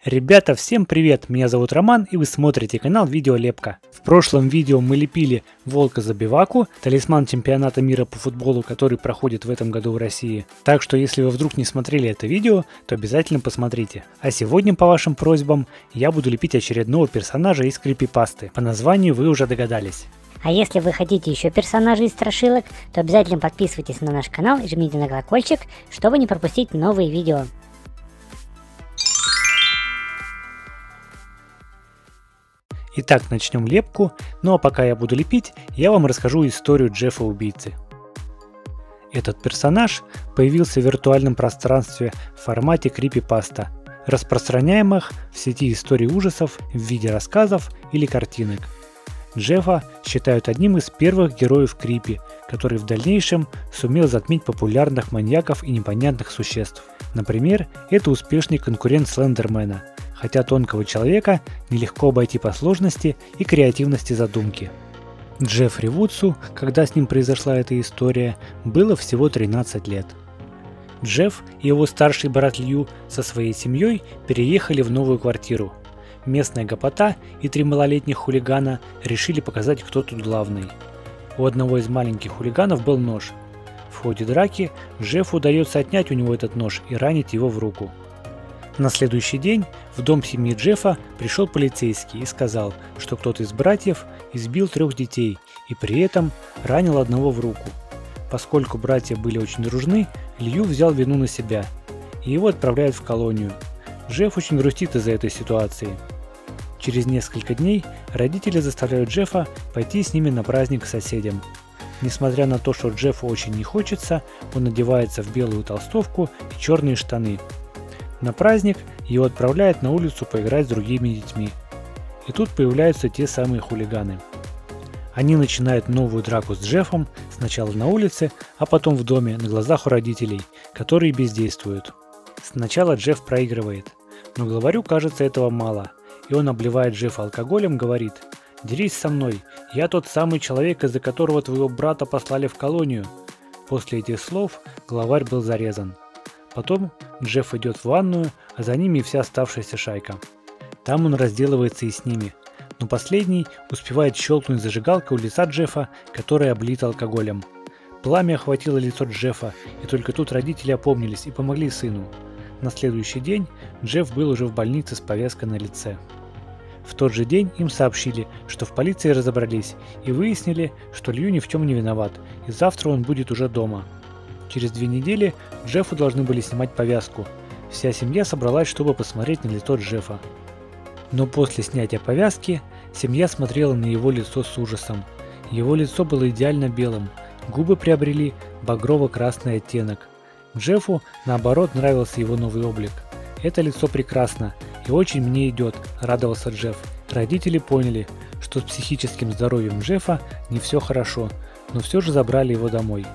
Ребята, всем привет! Меня зовут Роман, и вы смотрите канал Видеолепка. В прошлом видео мы лепили волка-забиваку, талисман чемпионата мира по футболу, который проходит в этом году в России. Так что, если вы вдруг не смотрели это видео, то обязательно посмотрите. А сегодня, по вашим просьбам, я буду лепить очередного персонажа из крипипасты. По названию вы уже догадались. А если вы хотите еще персонажей из страшилок, то обязательно подписывайтесь на наш канал и жмите на колокольчик, чтобы не пропустить новые видео. Итак, начнем лепку, ну а пока я буду лепить, я вам расскажу историю Джеффа-убийцы. Этот персонаж появился в виртуальном пространстве в формате крипипаста, распространяемых в сети историй ужасов в виде рассказов или картинок. Джеффа считают одним из первых героев крипи, который в дальнейшем сумел затмить популярных маньяков и непонятных существ. Например, это успешный конкурент Слендермена, хотя тонкого человека нелегко обойти по сложности и креативности задумки. Джеффри Вудсу, когда с ним произошла эта история, было всего 13 лет. Джефф и его старший брат Лью со своей семьей переехали в новую квартиру. Местная гопота и 3 малолетних хулигана решили показать, кто тут главный. У одного из маленьких хулиганов был нож. В ходе драки Джеффу удается отнять у него этот нож и ранить его в руку. На следующий день в дом семьи Джеффа пришел полицейский и сказал, что кто-то из братьев избил 3 детей и при этом ранил одного в руку. Поскольку братья были очень дружны, Лью взял вину на себя, и его отправляют в колонию. Джефф очень грустит из-за этой ситуации. Через несколько дней родители заставляют Джеффа пойти с ними на праздник к соседям. Несмотря на то, что Джеффу очень не хочется, он одевается в белую толстовку и черные штаны. На праздник его отправляют на улицу поиграть с другими детьми. И тут появляются те самые хулиганы. Они начинают новую драку с Джеффом, сначала на улице, а потом в доме, на глазах у родителей, которые бездействуют. Сначала Джефф проигрывает, но главарю кажется этого мало, и он обливает Джеффа алкоголем, говорит: «Дерись со мной, я тот самый человек, из-за которого твоего брата послали в колонию». После этих слов главарь был зарезан. Потом Джефф идет в ванную, а за ними вся оставшаяся шайка. Там он разделывается и с ними, но последний успевает щелкнуть зажигалкой у лица Джеффа, которая облита алкоголем. Пламя охватило лицо Джеффа, и только тут родители опомнились и помогли сыну. На следующий день Джефф был уже в больнице с повязкой на лице. В тот же день им сообщили, что в полиции разобрались и выяснили, что Лью ни в чем не виноват, и завтра он будет уже дома. Через 2 недели Джеффу должны были снимать повязку. Вся семья собралась, чтобы посмотреть на лицо Джеффа. Но после снятия повязки семья смотрела на его лицо с ужасом. Его лицо было идеально белым, губы приобрели багрово-красный оттенок. Джеффу, наоборот, нравился его новый облик. «Это лицо прекрасно и очень мне идет», – радовался Джефф. Родители поняли, что с психическим здоровьем Джеффа не все хорошо, но все же забрали его домой.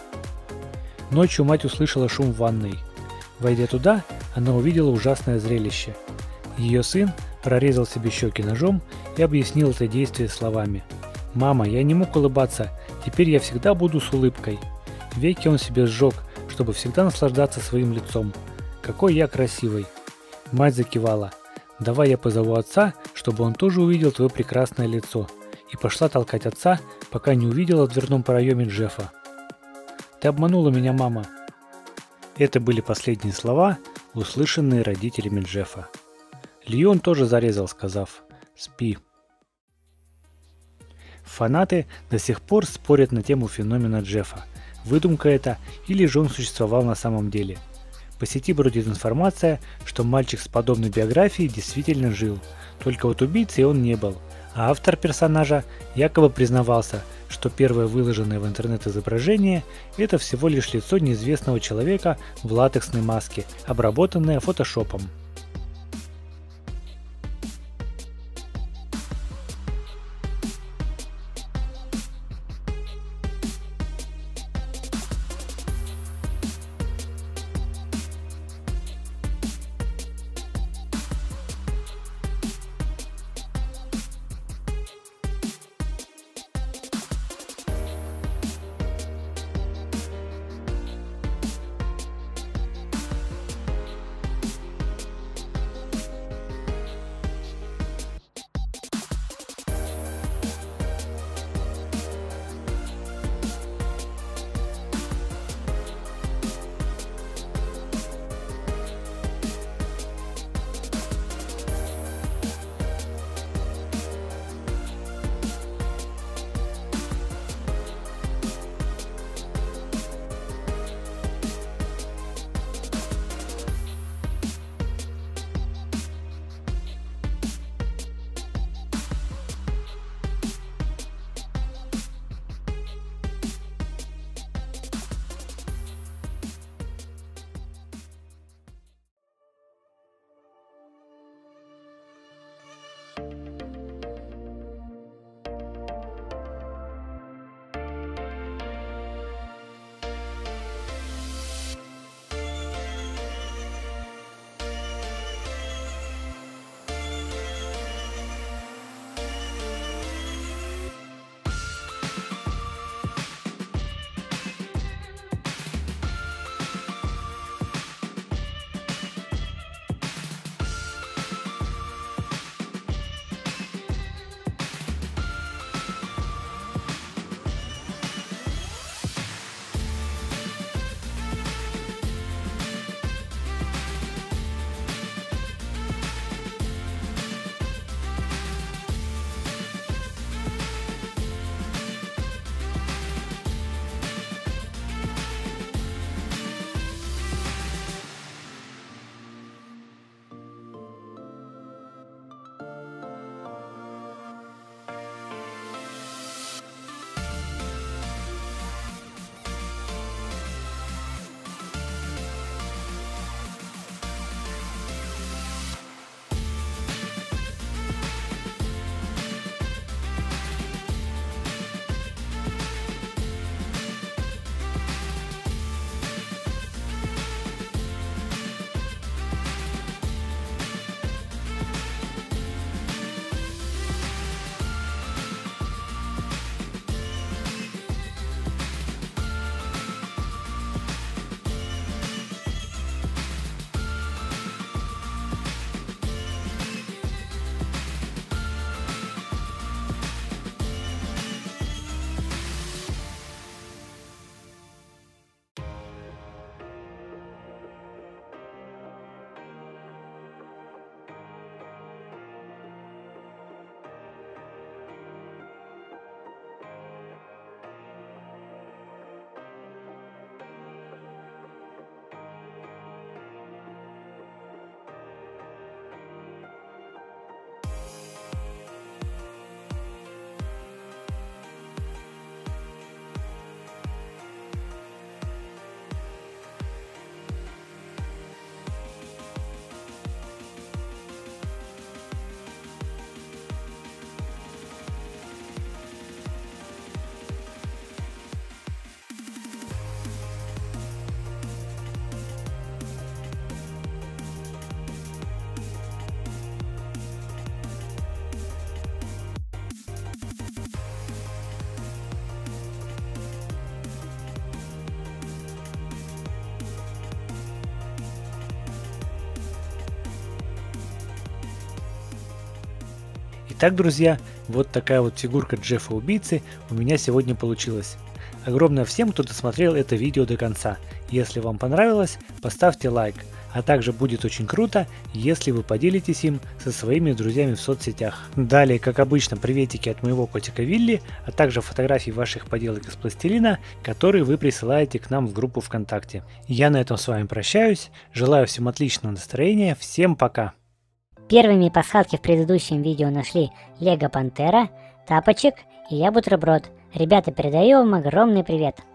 Ночью мать услышала шум в ванной. Войдя туда, она увидела ужасное зрелище. Ее сын прорезал себе щеки ножом и объяснил это действие словами: «Мама, я не мог улыбаться, теперь я всегда буду с улыбкой». Веки он себе сжег, чтобы всегда наслаждаться своим лицом. «Какой я красивый!» Мать закивала: «Давай я позову отца, чтобы он тоже увидел твое прекрасное лицо», и пошла толкать отца, пока не увидела в дверном проеме Джеффа. «Ты обманула меня, мама!» Это были последние слова, услышанные родителями Джеффа. Лью он тоже зарезал, сказав: «Спи». Фанаты до сих пор спорят на тему феномена Джеффа. Выдумка это или же он существовал на самом деле. По сети бродит информация, что мальчик с подобной биографией действительно жил, только вот убийцей он не был, а автор персонажа якобы признавался, что первое выложенное в интернет изображение – это всего лишь лицо неизвестного человека в латексной маске, обработанное фотошопом. Итак, друзья, вот такая вот фигурка Джеффа Убийцы у меня сегодня получилась. Огромное всем, кто досмотрел это видео до конца. Если вам понравилось, поставьте лайк. А также будет очень круто, если вы поделитесь им со своими друзьями в соцсетях. Далее, как обычно, приветики от моего котика Вилли, а также фотографии ваших поделок из пластилина, которые вы присылаете к нам в группу ВКонтакте. Я на этом с вами прощаюсь, желаю всем отличного настроения, всем пока! Первыми пасхалки в предыдущем видео нашли Лего Пантера, Тапочек и я Бутерброд. Ребята, передаю вам огромный привет.